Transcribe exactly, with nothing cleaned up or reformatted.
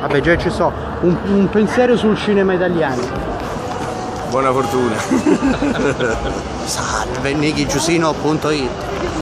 Vabbè, già ci so, un, un pensiero sul cinema italiano. Buona fortuna. Salve, nichi giusino punto it.